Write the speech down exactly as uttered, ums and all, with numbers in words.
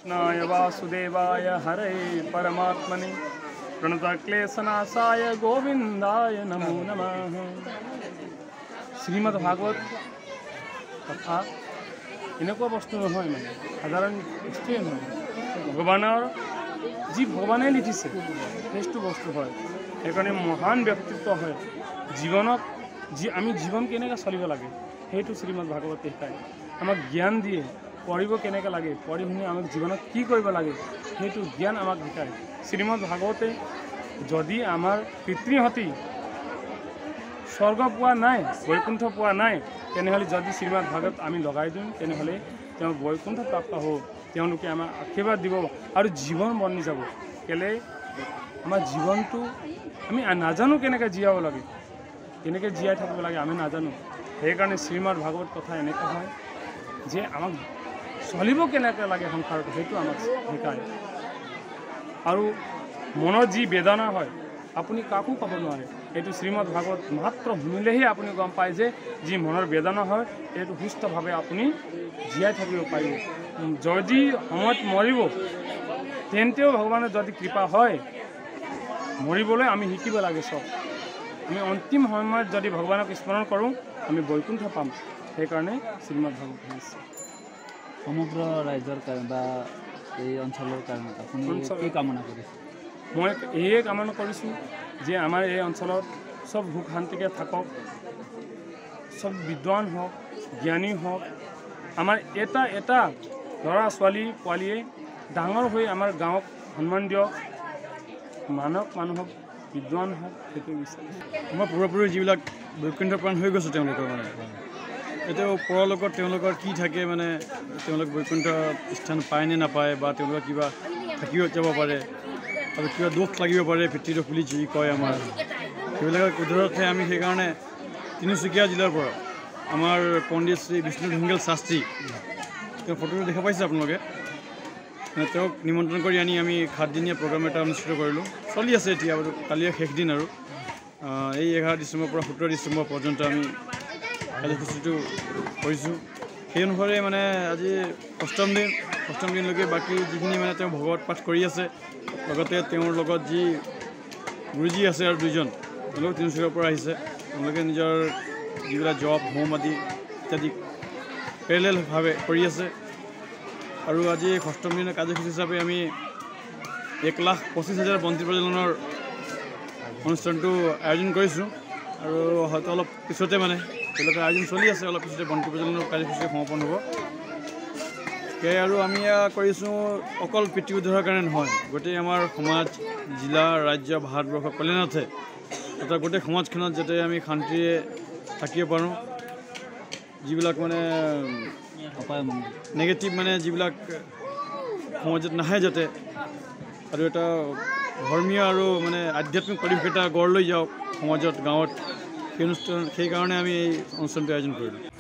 कृष्णाय वासुदेवाय हरे परमात्मने प्रणतक्लेशनाशाय गोविंदाय नमो नमः। श्रीमद् भागवत कथा এনেকুৱা বস্তু নহয়, মানে সাধাৰণ বস্তুৱে নহয়। ভগৱানৰ যি ভগৱানে লিখিছে সেইটো বস্তু হয়, সেইকাৰণে মহান ব্যক্তিত্ব হয়। জীৱনক যি আমি জীৱন কেনেকৈ চলিব লাগে সেইটো শ্ৰীমদ্ ভাগৱতে শিকায়, আমাক জ্ঞান দিয়ে। পঢ়িব কেনেকৈ লাগে, পঢ়ি শুনি আমাক জীৱনত কি কৰিব লাগে সেইটো জ্ঞান আমাক শিকায় শ্ৰীমদ্ ভাগৱতে। যদি আমাৰ পিতৃহঁতি স্বৰ্গ পোৱা নাই, বৈকুণ্ঠ পোৱা নাই, তেনেহ'লে যদি শ্ৰীমদ্ ভাগৱত আমি লগাই দিওঁ তেনেহ'লে তেওঁ বৈকুণ্ঠ প্ৰাপ্ত হ'ব। তেওঁলোকে আমাক আশীৰ্বাদ দিব আৰু জীৱন বনি যাব। কেলে আমাৰ জীৱনটো আমি নাজানো কেনেকৈ জীয়াব লাগে, কেনেকৈ জীয়াই থাকিব লাগে আমি নাজানো। সেইকাৰণে শ্ৰীমদ্ ভাগৱত কথা এনেকুৱা হয় যে আমাক চলিব কেনেকৈ লাগে সংসাৰত সেইটো আমাক শিকায়। আৰু মনৰ যি বেদনা হয় আপুনি কাকো ক'ব নোৱাৰে, এইটো শ্ৰীমদ্ ভাগৱত মাত্ৰ শুনিলেহে আপুনি গম পায় যে যি মনৰ বেদনা হয় এইটো সুস্থভাৱে আপুনি জীয়াই থাকিব পাৰিব। যদি সময়ত মৰিব তেন্তেও ভগৱানৰ যদি কৃপা হয় মৰিবলৈ আমি শিকিব লাগে। চব আমি অন্তিম সময়ত যদি ভগৱানক স্মৰণ কৰোঁ আমি বৈকুণ্ঠ পাম। সেইকাৰণে শ্ৰীমদ্ ভাগৱত হৈছে সমগ্ৰ ৰাজ্যৰ কাৰণে বা এই অঞ্চলৰ কাৰণে আপুনি কি কামনা কৰিছে? মই এয়ে কামনা কৰিছোঁ যে আমাৰ এই অঞ্চলত চব সুখ শান্তিকে থাকক, চব বিদ্বান হওক, জ্ঞানী হওক। আমাৰ এটা এটা ল'ৰা ছোৱালী পোৱালীয়ে ডাঙৰ হৈ আমাৰ গাঁৱক সন্মান দিয়ক, মানৱ মানুহক বিদ্বান হওক, সেইটো বিচাৰিছোঁ। আমাৰ পূৰ্বপুৰুষ যিবিলাক বৈকুণ্ঠ প্ৰাণ হৈ গৈছে তেওঁলোকৰ মানে এতিয়া পৰলোকত তেওঁলোকৰ কি থাকে, মানে তেওঁলোক বৈকুণ্ঠ স্থান পায় নে নাপায়, বা তেওঁলোকৰ কিবা থাকিও যাব পাৰে আৰু কিবা দুখ লাগিব পাৰে, পিতৃটো খুলি যি কয় আমাৰ সেইবিলাকৰ উদাহৰণহে আমি সেইকাৰণে তিনিচুকীয়া জিলাৰ পৰা আমাৰ পণ্ডিত শ্ৰী বিষ্ণু ঢুংগেল শাস্ত্ৰী তেওঁ ফটোটো দেখা পাইছে আপোনালোকে, তেওঁক নিমন্ত্ৰণ কৰি আনি আমি সাতদিনীয়া প্ৰগ্ৰাম এটা অনুষ্ঠিত কৰিলোঁ। চলি আছে এতিয়া আৰু কালিয়ে শেষ দিন। আৰু এই এঘাৰ ডিচেম্বৰৰ পৰা সোতৰ ডিচেম্বৰ পৰ্যন্ত আমি কাৰ্যসূচীটো কৰিছোঁ। সেই অনুসাৰে মানে আজি অষ্টম দিন অষ্টম দিনলৈকে বাকী যিখিনি মানে তেওঁ ভগৱত পাঠ কৰি আছে, লগতে তেওঁৰ লগত যি গুৰুজী আছে আৰু দুইজন তেওঁলোক তিনিচুকীয়াৰ পৰা আহিছে, তেওঁলোকে নিজৰ যিবিলাক জপ হোম আদি ইত্যাদি পেৰেলেলভাৱে কৰি আছে। আৰু আজি অষ্টম দিনৰ কাৰ্যসূচী হিচাপে আমি এক লাখ পঁচিছ হাজাৰ বন্তি প্ৰজ্বলনৰ অনুষ্ঠানটো আয়োজন কৰিছোঁ। আৰু হয়তো অলপ পিছতে মানে তেওঁলোকৰ আয়োজন চলি আছে, অলপ পিছতে বন্তি প্ৰজ্বলনৰ কাৰ্যসূচী সমাপন হ'ব। সেয়ে আৰু আমি এয়া কৰিছোঁ অকল পিতৃ উদ্ধাৰৰ কাৰণে নহয়, গোটেই আমাৰ সমাজ, জিলা, ৰাজ্য, ভাৰতবৰ্ষ কল্যাণাৰ্থে তথা গোটেই সমাজখনত যাতে আমি শান্তিৰে থাকিব পাৰোঁ। যিবিলাক মানে নেগেটিভ মানে যিবিলাক সমাজত নাহে যাতে, আৰু এটা ধৰ্মীয় আৰু মানে আধ্যাত্মিক পৰিৱেশ এটা গঢ় লৈ যাওক সমাজত, গাঁৱত, সেই অনুষ্ঠান সেইকাৰণে আমি এই অনুষ্ঠানটো আয়োজন কৰিলোঁ।